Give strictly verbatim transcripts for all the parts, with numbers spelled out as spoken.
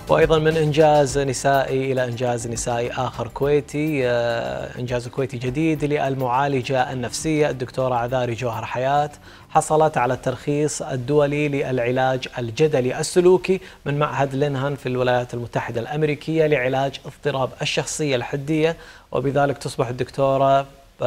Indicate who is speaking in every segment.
Speaker 1: وأيضا من إنجاز نسائي إلى إنجاز نسائي آخر كويتي، إنجاز كويتي جديد للمعالجة النفسية الدكتورة عذاري جوهر حياة حصلت على الترخيص الدولي للعلاج الجدلي السلوكي من معهد لينهان في الولايات المتحدة الأمريكية لعلاج اضطراب الشخصية الحدية، وبذلك تصبح الدكتورة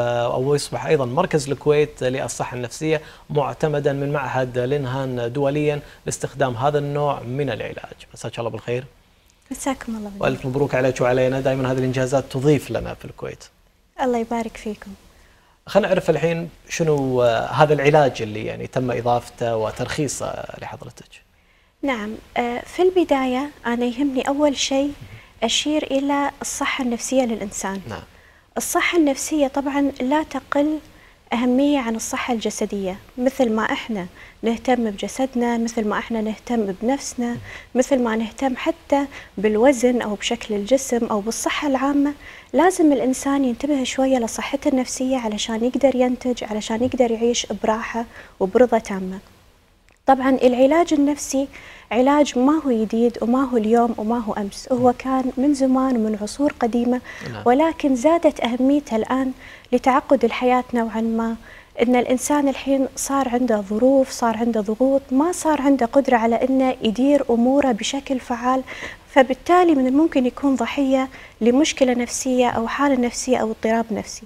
Speaker 1: أو يصبح أيضا مركز الكويت للصحة النفسية معتمدا من معهد لينهان دوليا لاستخدام هذا النوع من العلاج. مساك الله بالخير.
Speaker 2: مساكم الله بالخير.
Speaker 1: والف مبروك عليك وعلينا، دائما هذه الإنجازات تضيف لنا في الكويت.
Speaker 2: الله يبارك فيكم.
Speaker 1: خلينا نعرف الحين شنو هذا العلاج اللي يعني تم إضافته وترخيصه لحضرتك.
Speaker 2: نعم، في البداية أنا يهمني أول شيء أشير إلى الصحة النفسية للإنسان.
Speaker 1: نعم.
Speaker 2: الصحة النفسية طبعا لا تقل أهمية عن الصحة الجسدية، مثل ما إحنا نهتم بجسدنا، مثل ما إحنا نهتم بنفسنا، مثل ما نهتم حتى بالوزن أو بشكل الجسم أو بالصحة العامة، لازم الإنسان ينتبه شوية لصحته النفسية علشان يقدر ينتج، علشان يقدر يعيش براحة وبرضا تامة. طبعا العلاج النفسي علاج ما هو جديد وما هو اليوم وما هو أمس، هو كان من زمان ومن عصور قديمة، ولكن زادت أهميته الآن لتعقد الحياة نوعا ما، إن الإنسان الحين صار عنده ظروف، صار عنده ضغوط، ما صار عنده قدرة على إنه يدير أموره بشكل فعال، فبالتالي من الممكن يكون ضحية لمشكلة نفسية أو حالة نفسية أو اضطراب نفسي.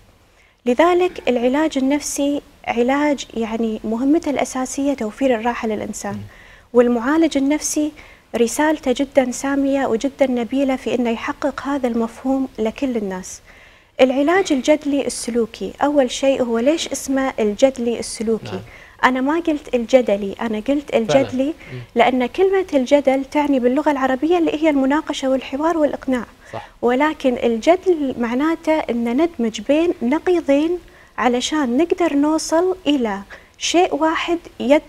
Speaker 2: لذلك العلاج النفسي علاج يعني مهمته الأساسية توفير الراحة للإنسان، والمعالج النفسي رسالته جدا سامية وجدا نبيلة في أنه يحقق هذا المفهوم لكل الناس. العلاج الجدلي السلوكي، أول شيء هو ليش اسمه الجدلي السلوكي؟ نعم. أنا ما قلت الجدلي، أنا قلت الجدلي لأن كلمة الجدل تعني باللغة العربية اللي هي المناقشة والحوار والإقناع. صح. ولكن الجدل معناته أن ندمج بين نقيضين علشان نقدر نوصل إلى شيء واحد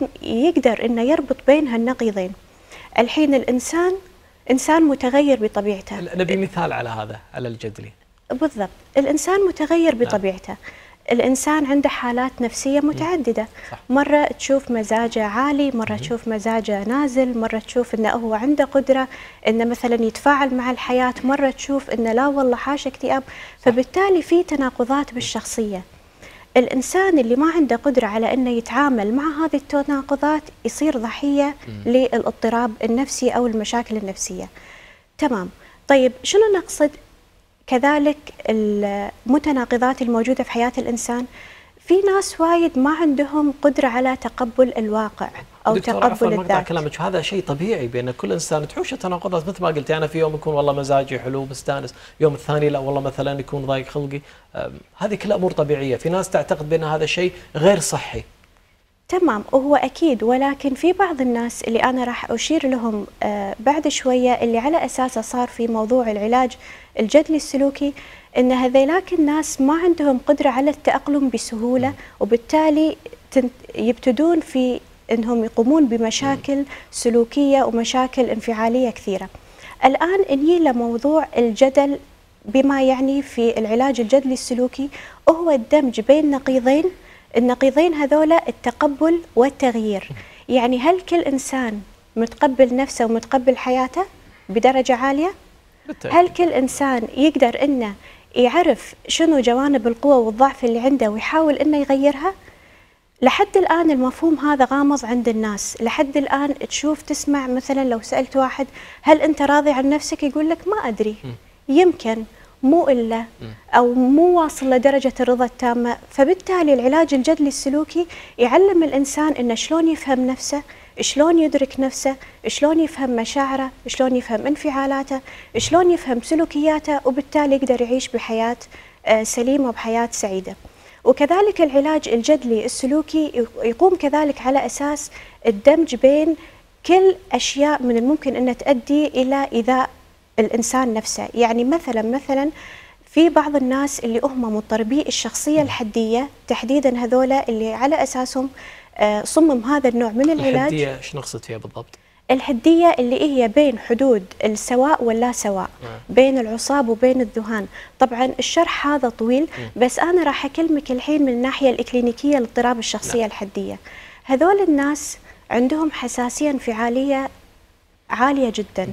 Speaker 2: يقدر إنه يربط بين هالنقيضين. الحين الإنسان إنسان متغير بطبيعته.
Speaker 1: نبي مثال على هذا، على الجدلي.
Speaker 2: بالضبط، الإنسان متغير بطبيعته. الإنسان عنده حالات نفسية متعددة. صح. مرة تشوف مزاجه عالي، مرة تشوف مزاجه نازل، مرة تشوف إنه هو عنده قدرة إنه مثلا يتفاعل مع الحياة، مرة تشوف إنه لا والله حاش اكتئاب، فبالتالي في تناقضات بالشخصية. الإنسان اللي ما عنده قدرة على أنه يتعامل مع هذه التناقضات يصير ضحية للاضطراب النفسي أو المشاكل النفسية. تمام، طيب شنو نقصد كذلك المتناقضات الموجودة في حياة الإنسان؟ في ناس وايد ما عندهم قدرة على تقبل الواقع أو تقبل الذات.
Speaker 1: كلامك هذا شيء طبيعي بين كل إنسان، تحوش تناقضات مثل ما قلتي. أنا في يوم يكون والله مزاجي حلو مستانس، يوم الثاني لا والله مثلا يكون ضايق خلقي. هذه كلها أمور طبيعية. في ناس تعتقد بأن هذا شيء غير صحي.
Speaker 2: تمام، وهو أكيد، ولكن في بعض الناس اللي أنا راح أشير لهم آه بعد شوية اللي على أساسه صار في موضوع العلاج الجدلي السلوكي، إن هذيلاك الناس ما عندهم قدرة على التأقلم بسهولة، وبالتالي يبتدون في إنهم يقومون بمشاكل سلوكية ومشاكل انفعالية كثيرة. الآن نجي لموضوع الجدل بما يعني في العلاج الجدلي السلوكي، وهو الدمج بين نقيضين. النقيضين هذولا التقبل والتغيير. يعني هل كل إنسان متقبل نفسه ومتقبل حياته بدرجة عالية؟ بالتأكيد. هل كل إنسان يقدر إنه يعرف شنو جوانب القوة والضعف اللي عنده ويحاول إنه يغيرها؟ لحد الآن المفهوم هذا غامض عند الناس. لحد الآن تشوف تسمع مثلا لو سألت واحد هل أنت راضي عن نفسك؟ يقول لك ما أدري، يمكن، مو إلا، أو مو واصل لدرجة الرضا التامة. فبالتالي العلاج الجدلي السلوكي يعلم الإنسان إنه شلون يفهم نفسه، شلون يدرك نفسه، شلون يفهم مشاعره، شلون يفهم انفعالاته، شلون يفهم سلوكياته، وبالتالي يقدر يعيش بحياة سليمة وبحياة سعيدة. وكذلك العلاج الجدلي السلوكي يقوم كذلك على أساس الدمج بين كل أشياء من الممكن أن تؤدي إلى إيذاء الإنسان نفسه. يعني مثلا مثلا في بعض الناس اللي هم مضطربي الشخصية الحدية تحديدا، هذولا اللي على أساسهم صمم هذا النوع من العلاج.
Speaker 1: الحدية ايش نقصد فيها بالضبط؟
Speaker 2: الحدية اللي هي بين حدود السواء واللا سواء، بين العصاب وبين الذهان. طبعا الشرح هذا طويل، بس أنا راح أكلمك الحين من الناحية الإكلينيكية لاضطراب الشخصية الحدية. هذول الناس عندهم حساسية انفعالية عالية جدا.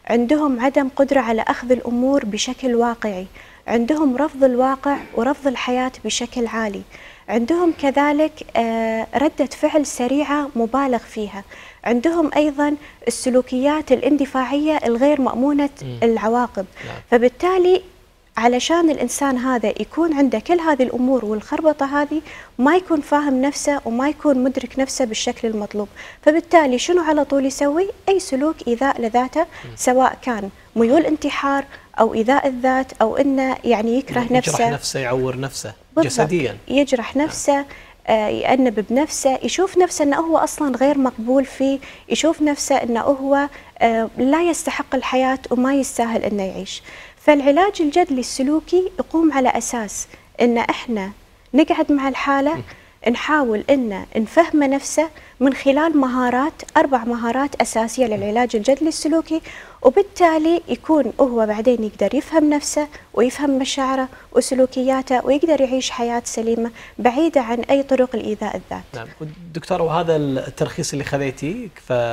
Speaker 2: عندهم عدم قدرة على أخذ الأمور بشكل واقعي، عندهم رفض الواقع ورفض الحياة بشكل عالي، عندهم كذلك ردة فعل سريعة مبالغ فيها، عندهم أيضا السلوكيات الاندفاعية الغير مأمونة العواقب. فبالتالي علشان الإنسان هذا يكون عنده كل هذه الأمور والخربطة هذه ما يكون فاهم نفسه وما يكون مدرك نفسه بالشكل المطلوب، فبالتالي شنو على طول يسوي؟ أي سلوك إيذاء لذاته، سواء كان ميول انتحار أو إيذاء الذات أو إنه يعني يكره نفسه،
Speaker 1: يجرح نفسه، يعور نفسه جسديا،
Speaker 2: يجرح نفسه، آه يأنب بنفسه، يشوف نفسه أنه هو أصلا غير مقبول فيه، يشوف نفسه أنه هو آه لا يستحق الحياة وما يستاهل أنه يعيش. فالعلاج الجدلي السلوكي يقوم على أساس أن إحنا نقعد مع الحالة، نحاول أن نفهم نفسه من خلال مهارات، أربع مهارات أساسية للعلاج الجدلي السلوكي، وبالتالي يكون هو بعدين يقدر يفهم نفسه ويفهم مشاعره وسلوكياته ويقدر يعيش حياة سليمة بعيدة عن أي طرق الإيذاء الذات.
Speaker 1: نعم دكتورة، وهذا الترخيص اللي خذيتيه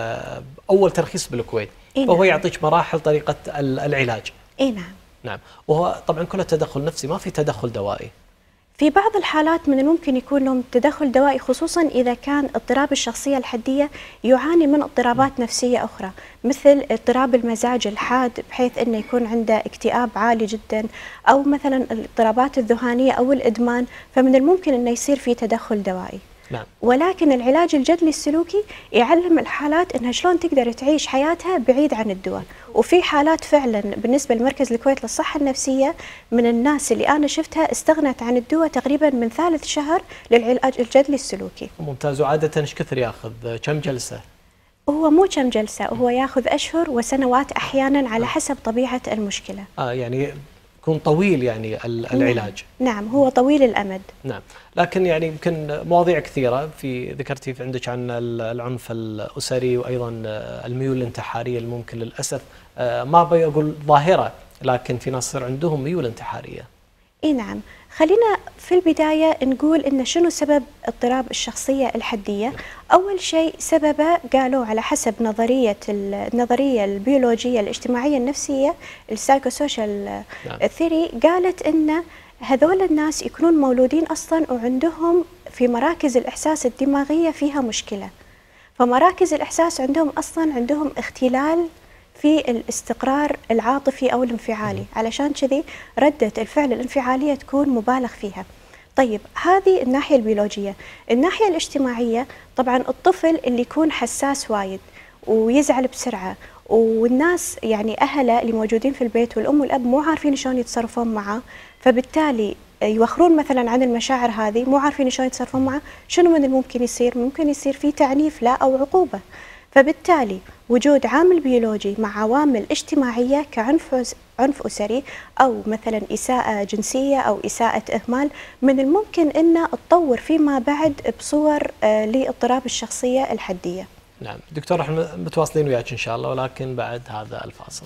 Speaker 1: فأول ترخيص بالكويت، إيه فهو نعم. يعطيك مراحل طريقة العلاج.
Speaker 2: إيه نعم.
Speaker 1: نعم، وهو طبعا كله تدخل نفسي، ما في تدخل دوائي.
Speaker 2: في بعض الحالات من الممكن يكون لهم تدخل دوائي، خصوصا إذا كان اضطراب الشخصية الحدية يعاني من اضطرابات نفسية أخرى، مثل اضطراب المزاج الحاد بحيث أنه يكون عنده اكتئاب عالي جدا، أو مثلا الاضطرابات الذهانية أو الإدمان، فمن الممكن أنه يصير في تدخل دوائي.
Speaker 1: نعم.
Speaker 2: ولكن العلاج الجدلي السلوكي يعلم الحالات انها شلون تقدر تعيش حياتها بعيد عن الدواء، وفي حالات فعلا بالنسبه لمركز الكويت للصحه النفسيه من الناس اللي انا شفتها استغنت عن الدواء تقريبا من ثالث شهر للعلاج الجدلي السلوكي.
Speaker 1: ممتاز. وعاده ايش كثر ياخذ؟ كم جلسه؟
Speaker 2: هو مو كم جلسه، هو ياخذ اشهر وسنوات احيانا على حسب طبيعه المشكله.
Speaker 1: اه يعني يكون طويل يعني العلاج.
Speaker 2: نعم. نعم هو طويل الأمد.
Speaker 1: نعم، لكن يعني يمكن مواضيع كثيرة، في ذكرتي في عندك عن العنف الأسري وأيضا الميول الانتحارية اللي ممكن للأسف ما بقول ظاهرة، لكن في ناس يصير عندهم ميول انتحارية.
Speaker 2: اي نعم، خلينا في البداية نقول إن شنو سبب اضطراب الشخصية الحدية. أول شيء سببه قالوا على حسب نظرية النظرية البيولوجية الاجتماعية النفسية السايكوسوشيال ثيري، قالت إن هذول الناس يكونون مولودين أصلا وعندهم في مراكز الإحساس الدماغية فيها مشكلة، فمراكز الإحساس عندهم أصلا عندهم اختلال في الاستقرار العاطفي أو الانفعالي، علشان كذي ردة الفعل الانفعالية تكون مبالغ فيها. طيب هذه الناحية البيولوجية. الناحية الاجتماعية، طبعا الطفل اللي يكون حساس وايد ويزعل بسرعة، والناس يعني أهله اللي موجودين في البيت والأم والأب مو عارفين شلون يتصرفون معه، فبالتالي يوخرون مثلا عن المشاعر هذه، مو عارفين شلون يتصرفون معه، شنو من الممكن يصير؟ ممكن يصير فيه تعنيف لا أو عقوبة. فبالتالي وجود عامل بيولوجي مع عوامل اجتماعية كعنف عنف أسري أو مثلا إساءة جنسية أو إساءة إهمال، من الممكن أن تطور فيما بعد بصور آه لاضطراب الشخصية الحدية.
Speaker 1: نعم دكتور، احنا متواصلين وياك إن شاء الله، ولكن بعد هذا الفاصل.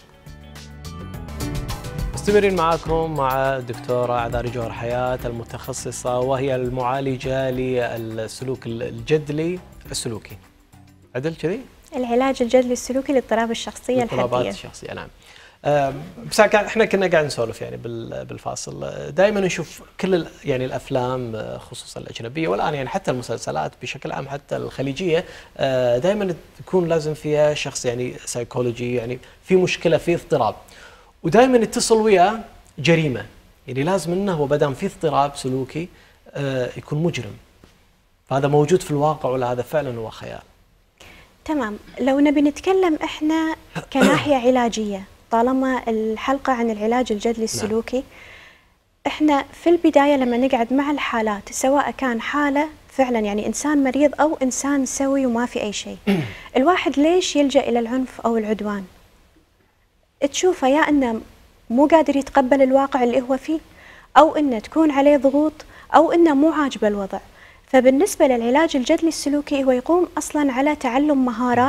Speaker 1: مستمرين معكم مع الدكتورة عذاري جوهر حياة المتخصصة وهي المعالجة للسلوك الجدلي السلوكي. عدل كذي؟
Speaker 2: العلاج الجدلي السلوكي لاضطراب الشخصية الحدية.
Speaker 1: اضطرابات الشخصية، نعم. أه بس احنا كنا قاعد نسولف يعني بالفاصل، دائما نشوف كل يعني الافلام خصوصا الاجنبيه والان يعني حتى المسلسلات بشكل عام حتى الخليجيه، أه دائما تكون لازم فيها شخص يعني سايكولوجي، يعني في مشكله، في اضطراب، ودائما يتصل وياه جريمه، يعني لازم انه وبدام في اضطراب سلوكي أه يكون مجرم. فهذا موجود في الواقع ولا هذا فعلا هو خيال؟
Speaker 2: تمام. لو نبي نتكلم احنا كناحية علاجية، طالما الحلقة عن العلاج الجدلي السلوكي، نعم. احنا في البداية لما نقعد مع الحالات، سواء كان حالة فعلا يعني إنسان مريض أو إنسان سوي وما في أي شيء، الواحد ليش يلجأ إلى العنف أو العدوان؟ تشوفه يا أنه مو قادر يتقبل الواقع اللي هو فيه، أو أنه تكون عليه ضغوط، أو أنه مو عاجبه الوضع. فبالنسبة للعلاج الجدلي السلوكي هو يقوم أصلا على تعلم مهارات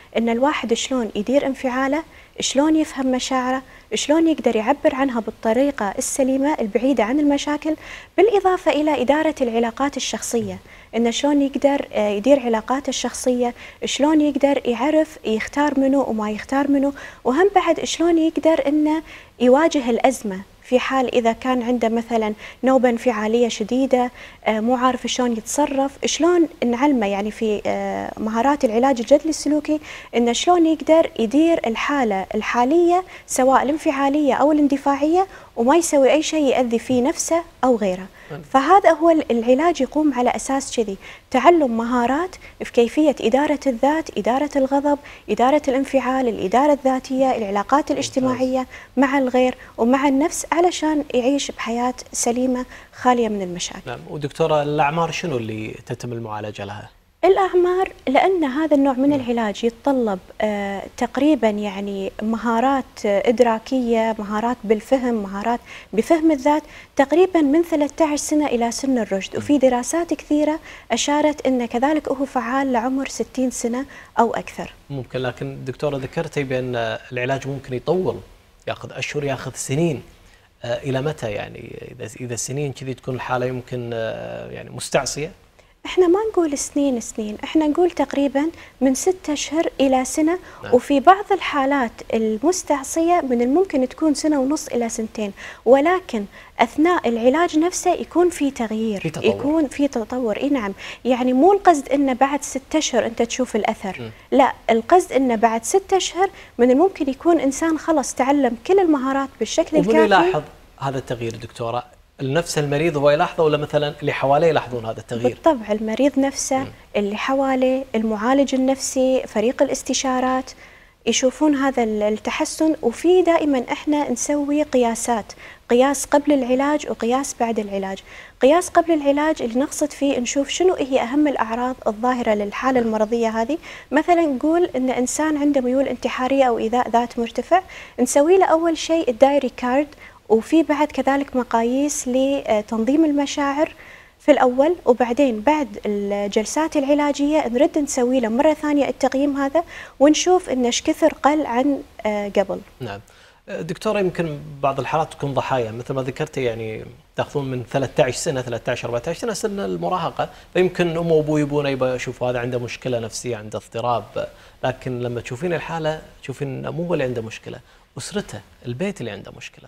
Speaker 2: ان الواحد شلون يدير انفعاله، شلون يفهم مشاعره، شلون يقدر يعبر عنها بالطريقة السليمة البعيدة عن المشاكل، بالإضافة إلى إدارة العلاقات الشخصية، إنه شلون يقدر يدير علاقاته الشخصية، شلون يقدر يعرف يختار منه وما يختار منه، وهم بعد شلون يقدر إنه يواجه الأزمة في حال إذا كان عنده مثلا نوبة انفعالية شديدة، مو عارف شلون يتصرف، شلون نعلمه يعني في مهارات العلاج الجدلي السلوكي إنه شلون يقدر يدير الحالة الحالية سواء الانفعالية أو الاندفاعية وما يسوي أي شيء يؤذي فيه نفسه أو غيره. فهذا هو العلاج، يقوم على أساس كذي، تعلم مهارات في كيفية إدارة الذات، إدارة الغضب، إدارة الانفعال، الإدارة الذاتية، العلاقات الاجتماعية مع الغير ومع النفس، علشان يعيش بحياة سليمة خالية من المشاكل.
Speaker 1: نعم. ودكتورة الأعمار شنو اللي تتم المعالجة لها؟
Speaker 2: الأعمار، لأن هذا النوع من العلاج يتطلب آه تقريبا يعني مهارات آه إدراكية، مهارات بالفهم، مهارات بفهم الذات، تقريبا من ثلاثة عشر سنة إلى سن الرشد. وفي دراسات كثيرة أشارت أن كذلك هو فعال لعمر ستين سنة أو أكثر.
Speaker 1: ممكن، لكن دكتورة ذكرتي بأن العلاج ممكن يطول، يأخذ أشهر، يأخذ سنين. آه إلى متى يعني؟ إذا إذا سنين كذي تكون الحالة يمكن آه يعني مستعصية؟
Speaker 2: احنا ما نقول سنين سنين، احنا نقول تقريبا من ستة اشهر الى سنه. نعم. وفي بعض الحالات المستعصيه من الممكن تكون سنه ونص الى سنتين، ولكن اثناء العلاج نفسه يكون في تغيير،
Speaker 1: في تطور.
Speaker 2: يكون في تطور. اي نعم، يعني مو القصد انه بعد ستة اشهر انت تشوف الاثر، م. لا، القصد انه بعد ستة اشهر من الممكن يكون انسان خلص تعلم كل المهارات بالشكل الكافي.
Speaker 1: ومن يلاحظ هذا التغيير دكتورة؟ نفس المريض هو يلاحظه ولا مثلا اللي حواليه يلاحظون هذا التغيير؟
Speaker 2: بالطبع المريض نفسه، م. اللي حواليه، المعالج النفسي، فريق الاستشارات، يشوفون هذا التحسن. وفي دائما احنا نسوي قياسات، قياس قبل العلاج وقياس بعد العلاج. قياس قبل العلاج اللي نقصد فيه نشوف شنو هي أهم الأعراض الظاهرة للحالة المرضية هذه. مثلا نقول إن إنسان عنده ميول انتحارية أو إيذاء ذات مرتفع، نسوي له أول شيء الدايري كارد، وفي بعد كذلك مقاييس لتنظيم المشاعر في الأول، وبعدين بعد الجلسات العلاجية نرد نسوي له مرة ثانية التقييم هذا، ونشوف إنه ايش كثر قل عن قبل.
Speaker 1: نعم. دكتورة، يمكن بعض الحالات تكون ضحايا مثل ما ذكرتي، يعني تاخذون من ثلاثة عشر سنة، ثلاثة عشر أربعة عشر سنة، سن المراهقة، فيمكن أمه وأبوه يبون يبغى يشوفوا هذا عنده مشكلة نفسية، عنده اضطراب، لكن لما تشوفين الحالة تشوفين مو هو اللي عنده مشكلة، أسرته، البيت اللي عنده مشكلة.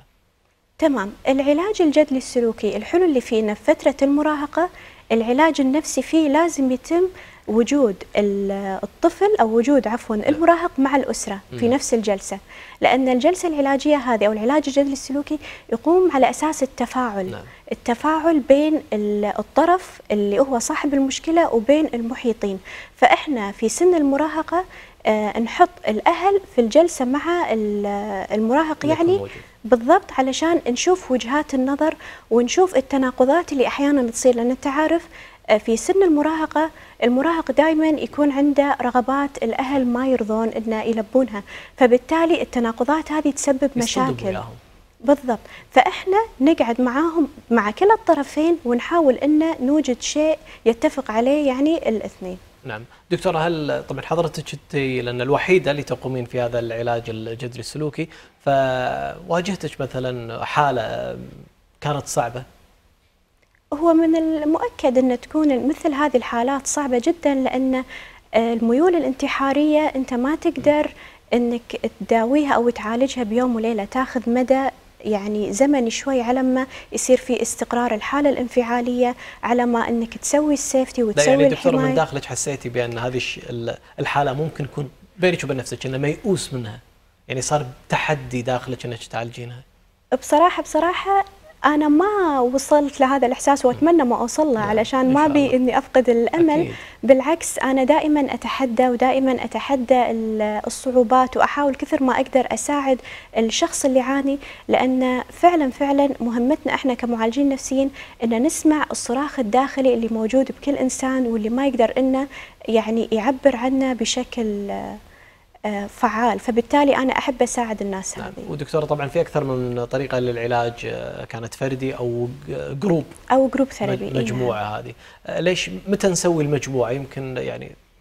Speaker 2: تمام. العلاج الجدلي السلوكي الحلو اللي فيه إنه في فترة المراهقة العلاج النفسي فيه لازم يتم وجود الطفل أو وجود عفوا المراهق مع الأسرة في نفس الجلسة، لأن الجلسة العلاجية هذه أو العلاج الجدلي السلوكي يقوم على أساس التفاعل. نعم. التفاعل بين الطرف اللي هو صاحب المشكلة وبين المحيطين. فإحنا في سن المراهقة آه نحط الأهل في الجلسة مع المراهق، يعني بالضبط علشان نشوف وجهات النظر ونشوف التناقضات اللي أحيانا تصير، لأن أنت عارف في سن المراهقة المراهق دائما يكون عنده رغبات الأهل ما يرضون إنه يلبونها، فبالتالي التناقضات هذه تسبب مشاكل. بالضبط. فإحنا نقعد معاهم مع كلا الطرفين ونحاول إن نوجد شيء يتفق عليه يعني الاثنين.
Speaker 1: نعم. دكتورة، هل طبعا حضرتك انت لأن الوحيدة اللي تقومين في هذا العلاج الجذري السلوكي، فواجهتك مثلا حالة كانت صعبة؟
Speaker 2: هو من المؤكد أن تكون مثل هذه الحالات صعبة جدا، لأن الميول الانتحارية أنت ما تقدر أنك تداويها أو تعالجها بيوم وليلة، تاخذ مدى يعني زمني شوي على ما يصير في استقرار الحالة الانفعالية، على ما أنك تسوي السيفتي وتسوي
Speaker 1: يعني
Speaker 2: الحماية.
Speaker 1: دكتورة، من داخلك حسيتي بأن هذه الحالة ممكن يكون بينك وبين نفسك أنه ميؤوس منها، يعني صار تحدي داخلك أنك تعالجينها؟
Speaker 2: بصراحة بصراحة أنا ما وصلت لهذا الإحساس وأتمنى ما أوصل له، علشان ما بي إني أفقد الأمل. أكيد. بالعكس أنا دائما أتحدى ودائما أتحدى الصعوبات، وأحاول كثر ما أقدر أساعد الشخص اللي يعاني، لأن فعلا فعلا مهمتنا إحنا كمعالجين نفسيين إن نسمع الصراخ الداخلي اللي موجود بكل إنسان، واللي ما يقدر إنه يعني يعبر عنه بشكل فعال. فبالتالي أنا أحب أساعد الناس.
Speaker 1: نعم.
Speaker 2: هذه.
Speaker 1: ودكتورة، طبعا في أكثر من طريقة للعلاج، كانت فردي أو جروب
Speaker 2: أو جروب ثيرابي،
Speaker 1: مجموعة. إيه. هذه ليش متى نسوي المجموعة؟ يمكن يعني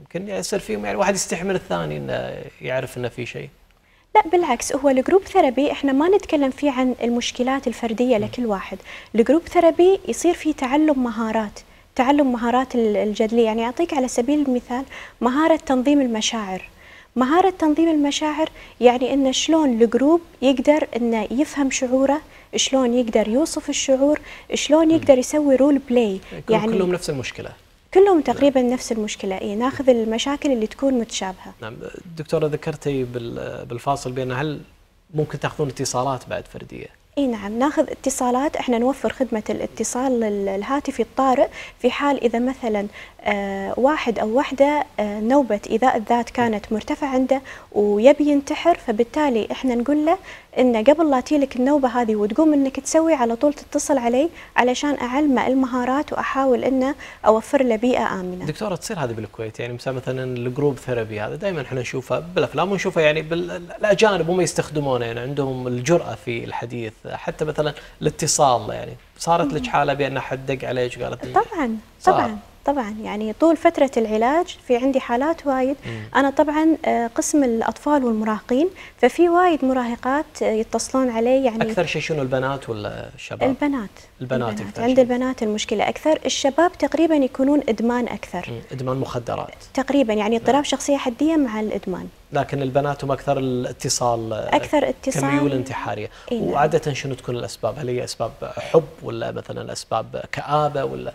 Speaker 1: يمكن يصير فيهم يعني واحد يستحمل الثاني انه يعرف انه في شيء.
Speaker 2: لا بالعكس، هو الجروب ثيرابي احنا ما نتكلم فيه عن المشكلات الفرديه لكل واحد. الجروب ثيرابي يصير فيه تعلم مهارات، تعلم مهارات الجدليه. يعني اعطيك على سبيل المثال مهاره تنظيم المشاعر. مهاره تنظيم المشاعر يعني ان شلون الجروب يقدر انه يفهم شعوره، شلون يقدر يوصف الشعور، شلون يقدر يسوي رول بلاي.
Speaker 1: يعني كلهم نفس المشكله،
Speaker 2: كلهم تقريبا نعم. نفس المشكله. اي ناخذ المشاكل اللي تكون متشابهه.
Speaker 1: نعم دكتوره، ذكرتي بالفاصل بين هل ممكن تاخذون اتصالات بعد فرديه؟
Speaker 2: اي نعم، ناخذ اتصالات. احنا نوفر خدمه الاتصال الهاتفي الطارئ في حال اذا مثلا آه واحد او وحده آه نوبه ايذاء الذات كانت مرتفعه عنده ويبي ينتحر، فبالتالي احنا نقول له ان قبل لا تجيلك النوبه هذه وتقوم انك تسوي، على طول تتصل علي علشان اعلمه المهارات واحاول انه اوفر له بيئه امنه.
Speaker 1: دكتوره، تصير هذه بالكويت يعني مثلا الجروب ثيرابي هذا دائما احنا نشوفه بالافلام ونشوفه يعني بالاجانب هم يستخدمونه، يعني عندهم الجرأه في الحديث، حتى مثلا الاتصال. يعني صارت لك حاله بان حد دق عليك قالت لي؟
Speaker 2: طبعا طبعا طبعا يعني طول فترة العلاج في عندي حالات وايد. مم. أنا طبعا قسم الأطفال والمراهقين، ففي وايد مراهقات يتصلون علي. يعني
Speaker 1: أكثر شيء شنو البنات ولا الشباب؟
Speaker 2: البنات.
Speaker 1: البنات,
Speaker 2: البنات. عند البنات المشكلة أكثر. الشباب تقريبا يكونون إدمان أكثر.
Speaker 1: مم. إدمان مخدرات
Speaker 2: تقريبا، يعني اضطراب شخصية حدية مع الإدمان.
Speaker 1: لكن البنات هم أكثر الاتصال،
Speaker 2: أكثر اتصال،
Speaker 1: كميول انتحارية.
Speaker 2: إيه.
Speaker 1: وعادة شنو تكون الأسباب؟ هل هي أسباب حب ولا مثلا أسباب كآبة ولا؟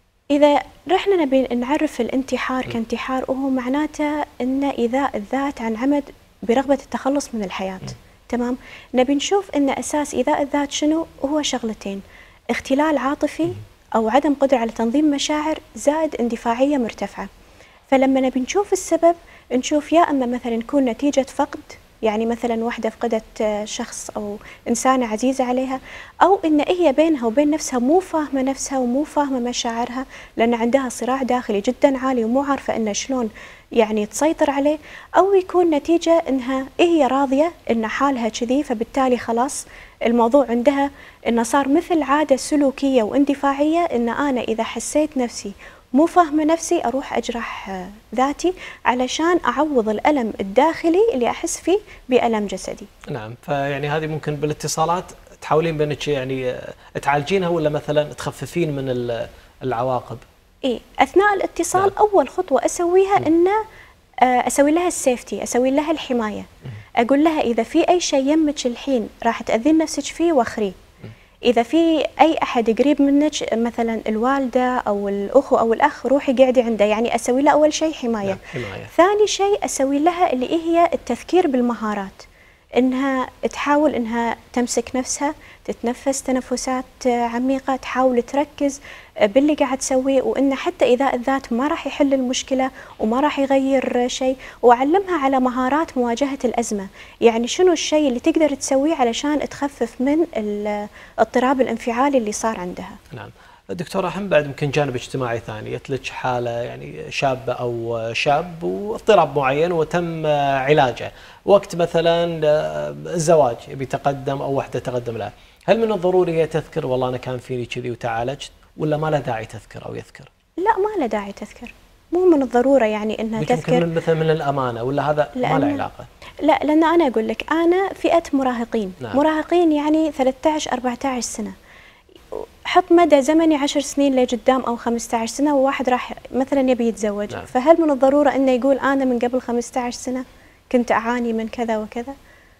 Speaker 2: إذا رحنا نبي نعرف الانتحار كانتحار، وهو معناته أن إيذاء الذات عن عمد برغبة التخلص من الحياة. م. تمام؟ نبي نشوف أن أساس إيذاء الذات شنو؟ هو شغلتين: اختلال عاطفي م. أو عدم قدرة على تنظيم مشاعر زائد اندفاعية مرتفعة. فلما نبي نشوف السبب، نشوف يا أما مثلا يكون نتيجة فقد، يعني مثلا واحدة فقدت شخص أو إنسانة عزيزة عليها، أو إن هي بينها وبين نفسها مو فاهمة نفسها ومو فاهمة مشاعرها، لأن عندها صراع داخلي جدا عالي ومو عارفة إن شلون يعني تسيطر عليه، أو يكون نتيجة إنها هي راضية إن حالها كذي، فبالتالي خلاص الموضوع عندها إنه صار مثل عادة سلوكية واندفاعية، إن أنا إذا حسيت نفسي مو فاهمة نفسي أروح أجرح ذاتي علشان أعوض الألم الداخلي اللي أحس فيه بألم جسدي.
Speaker 1: نعم، فيعني هذه ممكن بالاتصالات تحاولين بأنك يعني تعالجينها ولا مثلا تخففين من العواقب؟
Speaker 2: إيه، أثناء الاتصال نعم. أول خطوة أسويها م. إن أسوي لها السيفتي، أسوي لها الحماية. م. أقول لها إذا في أي شيء يمك الحين راح تأذين نفسك فيه واخريه. إذا في أي أحد قريب منك مثلا الوالدة أو الأخو أو الأخ، روحي قاعدي عنده. يعني أسوي لها أول شيء حماية.
Speaker 1: نعم. حماية.
Speaker 2: ثاني شيء أسوي لها اللي هي التذكير بالمهارات، إنها تحاول إنها تمسك نفسها، تتنفس تنفسات عميقة، تحاول تركز باللي قاعد تسويه، وإن حتى إيذاء الذات ما راح يحل المشكلة وما راح يغير شيء. وأعلمها على مهارات مواجهة الأزمة، يعني شنو الشيء اللي تقدر تسويه علشان تخفف من الاضطراب الانفعالي اللي صار عندها.
Speaker 1: نعم دكتورة، هم بعد يمكن جانب اجتماعي ثاني، يتلج حالة يعني شابة أو شاب واضطراب معين وتم علاجه وقت مثلا الزواج يبي يتقدم أو وحدة تقدم لها، هل من الضروري هي تذكر والله أنا كان فيني كذي وتعالجت، ولا ما له داعي تذكر أو يذكر؟
Speaker 2: لا، ما له داعي تذكر، مو من الضرورة يعني إنها تذكر.
Speaker 1: يمكن مثلا من الأمانة، ولا هذا ما له علاقة؟
Speaker 2: لا، لأن أنا أقول لك أنا فئة مراهقين. نعم. مراهقين يعني ثلاثة عشر أربعة عشر سنة، حط مدى زمني عشر سنين لقدام أو خمسة عشر سنة، وواحد راح مثلا يبي يتزوج. نعم. فهل من الضرورة إنه يقول أنا من قبل خمسة عشر سنة كنت أعاني من كذا وكذا؟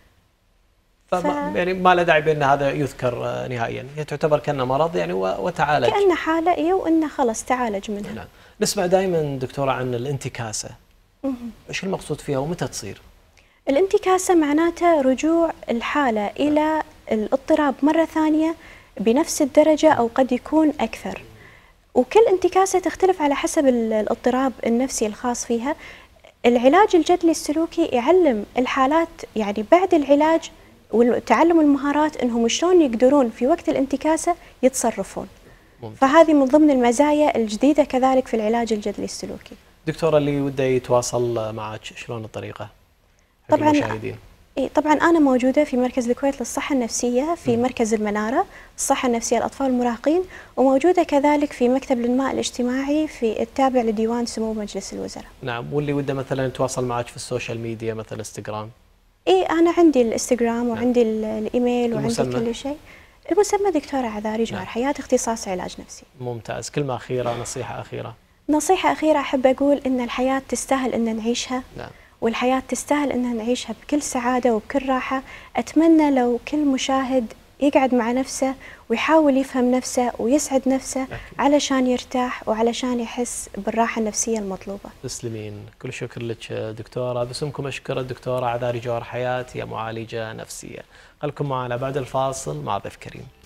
Speaker 1: ف... يعني ما له داعي بأن هذا يذكر نهائيا، هي تعتبر كأنه مرض يعني وتعالج،
Speaker 2: كأنه حالة إيه وإنه خلاص تعالج منها.
Speaker 1: نعم. نسمع دائما دكتورة عن الانتكاسة، إيش المقصود فيها ومتى تصير؟
Speaker 2: الانتكاسة معناته رجوع الحالة إلى الاضطراب مرة ثانية بنفس الدرجة أو قد يكون أكثر، وكل انتكاسة تختلف على حسب الاضطراب النفسي الخاص فيها. العلاج الجدلي السلوكي يعلم الحالات يعني بعد العلاج وتعلم المهارات انهم شلون يقدرون في وقت الانتكاسة يتصرفون. ممتاز. فهذه من ضمن المزايا الجديدة كذلك في العلاج الجدلي السلوكي.
Speaker 1: دكتورة، اللي وده يتواصل معك شلون الطريقة؟
Speaker 2: طبعا المشاهدين. إيه طبعا أنا موجودة في مركز الكويت للصحة النفسية في م. مركز المنارة الصحة النفسية للأطفال المراهقين، وموجودة كذلك في مكتب الإنماء الاجتماعي في التابع لديوان سمو مجلس الوزراء.
Speaker 1: نعم، واللي وده مثلا يتواصل معك في السوشيال ميديا مثل انستغرام؟
Speaker 2: إيه أنا عندي الانستغرام وعندي نعم. الإيميل وعندي
Speaker 1: المسمى.
Speaker 2: كل شيء. المسمى دكتورة عذاري جوهر نعم. حياة، اختصاص علاج نفسي.
Speaker 1: ممتاز. كلمة أخيرة، نصيحة أخيرة.
Speaker 2: نصيحة أخيرة أحب أقول إن الحياة تستاهل إن نعيشها.
Speaker 1: نعم.
Speaker 2: والحياة تستاهل إن نعيشها بكل سعادة وبكل راحة. أتمنى لو كل مشاهد يقعد مع نفسه ويحاول يفهم نفسه ويسعد نفسه أكيد. علشان يرتاح وعلشان يحس بالراحة النفسية المطلوبة.
Speaker 1: تسلمين، كل شكر لك دكتورة. باسمكم أشكر الدكتورة عذاري جوهر حياة، هي معالجة نفسية. خلكم معنا بعد الفاصل مع ضيف كريم.